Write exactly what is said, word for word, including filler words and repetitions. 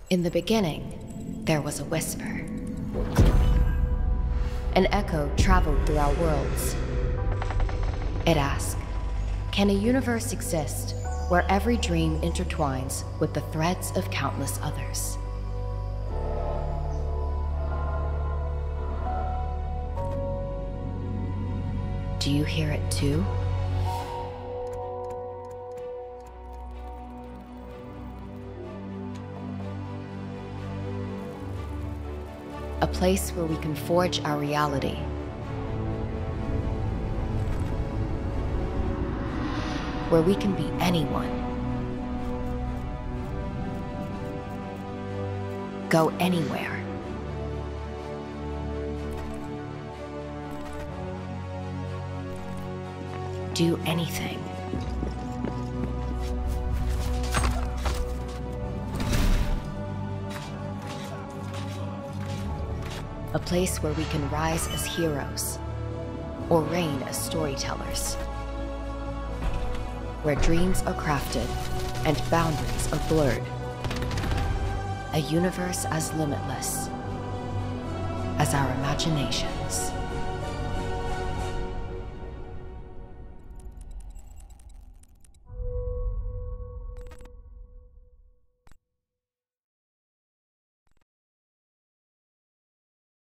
In the beginning, there was a whisper. An echo traveled through our worlds. It asked, can a universe exist where every dream intertwines with the threads of countless others? Do you hear it too? A place where we can forge our reality. Where we can be anyone. Go anywhere. Do anything. A place where we can rise as heroes, or reign as storytellers. Where dreams are crafted and boundaries are blurred. A universe as limitless as our imaginations.